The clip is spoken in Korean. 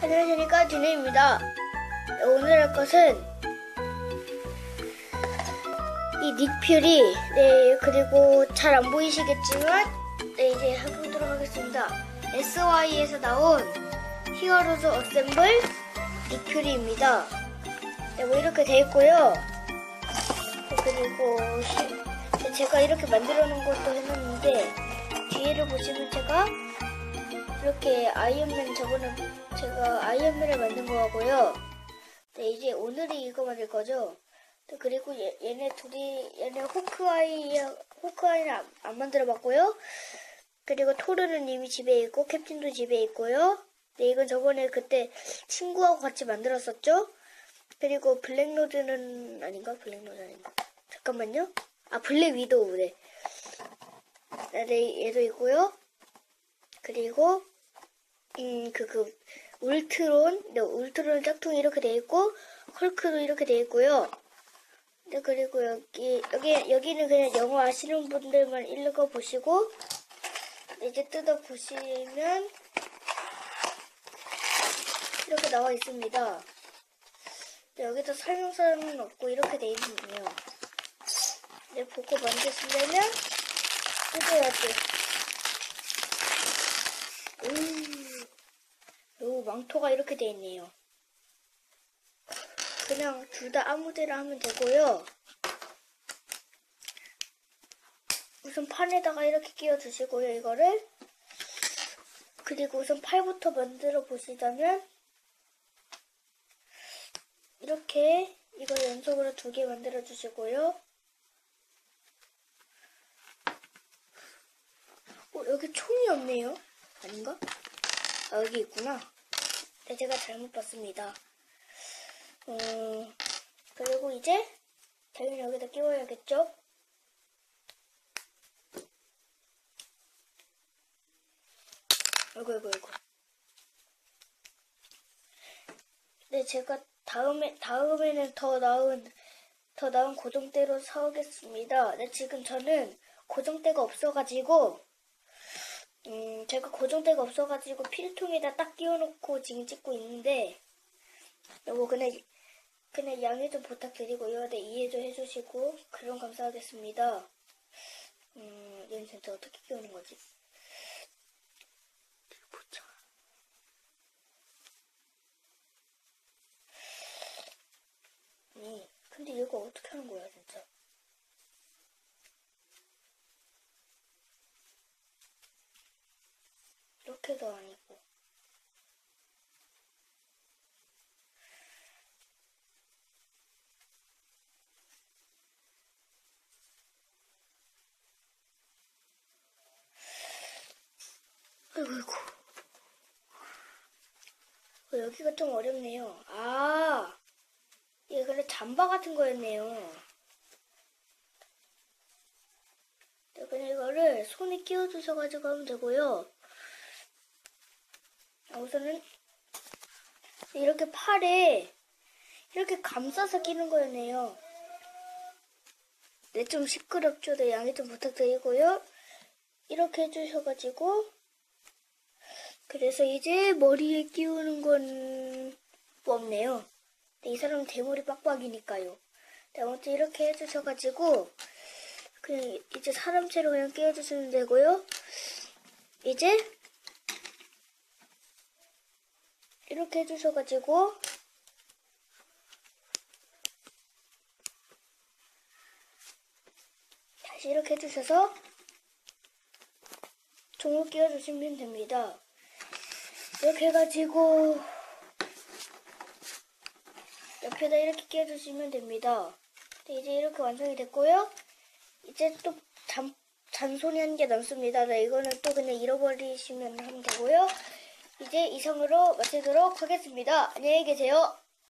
안녕하십니까, 디네입니다. 오늘 할 것은 이 닉퓨리, 그리고 잘 안 보이시겠지만 이제 해보도록 하겠습니다. SY에서 나온 히어로즈 어셈블 닉퓨리입니다. 뭐 이렇게 되어 있고요. 그리고 제가 이렇게 만들어 놓은 것도 해놨는데, 뒤에를 보시면 제가 이렇게 아이언맨, 저거는 제가 아이언맨을 만든 거 하고요. 이제 오늘이 이거 만들 거죠. 그리고 얘네 호크아이는 안 만들어 봤고요. 그리고 토르는 이미 집에 있고, 캡틴도 집에 있고요. 이건 저번에 그때 친구하고 같이 만들었었죠. 그리고 블랙로드는 아닌가? 블랙로드 아닌가? 잠깐만요. 블랙 위도우, 네. 얘도 있고요. 그리고 울트론 짝퉁이 이렇게 돼 있고, 헐크도 이렇게 돼 있고요. 그리고 여기는 그냥 영어 아시는 분들만 읽어 보시고, 이제 뜯어 보시면 이렇게 나와 있습니다. 여기서 설명서는 없고 이렇게 돼 있네요. 보고 만드시려면 뜯어야지. 요 망토가 이렇게 돼 있네요. 그냥 둘 다 아무데나 하면 되고요. 우선 판에다가 이렇게 끼워 주시고요, 이거를. 그리고 우선 팔부터 만들어 보시자면 이렇게 이거 연속으로 2개 만들어 주시고요. 여기 총이 없네요. 아닌가? 여기 있구나. 네, 제가 잘못 봤습니다. 그리고 이제 당연히 여기다 끼워야겠죠? 아이고. 네, 제가 다음에는 더 나은 고정대로 사오겠습니다. 네, 지금 저는 고정대가 없어가지고, 제가 고정대가 없어가지고 필통에다 딱 끼워놓고 지금 찍고 있는데, 뭐 그냥 양해 좀 부탁드리고요. 네, 이해 좀 해주시고 그럼 감사하겠습니다. 얘는 진짜 어떻게 끼우는 거지? 보자. 근데 이거 어떻게 하는 거야, 진짜? 이렇게도 아니고. 아이고. 여기가 좀 어렵네요. 이게 그래 잠바 같은 거였네요. 그냥 이거를 손에 끼워주셔가지고 하면 되고요. 우선은 이렇게 팔에 이렇게 감싸서 끼는 거였네요. 네, 좀 시끄럽죠? 네, 양해 좀 부탁드리고요. 이렇게 해주셔가지고, 그래서 이제 머리에 끼우는 건 없네요. 네, 이 사람은 대머리 빡빡이니까요. 네, 아무튼 이렇게 해주셔가지고, 그냥 이제 사람체로 그냥 끼워주시면 되고요. 이제 이렇게 해주셔가지고, 다시 이렇게 해주셔서 종을 끼워주시면 됩니다. 이렇게 해가지고 옆에다 이렇게 끼워주시면 됩니다. 네, 이제 이렇게 완성이 됐고요. 이제 또 잔손이 한 개 남습니다. 네, 이거는 또 그냥 잃어버리시면 하면 되고요. 이제 이상으로 마치도록 하겠습니다. 안녕히 계세요.